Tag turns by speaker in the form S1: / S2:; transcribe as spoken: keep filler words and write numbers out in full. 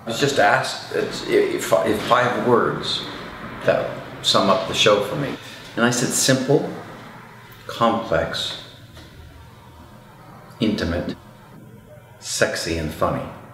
S1: I was just asked if, if five words that sum up the show for me. And I said simple, complex, intimate, sexy, and funny.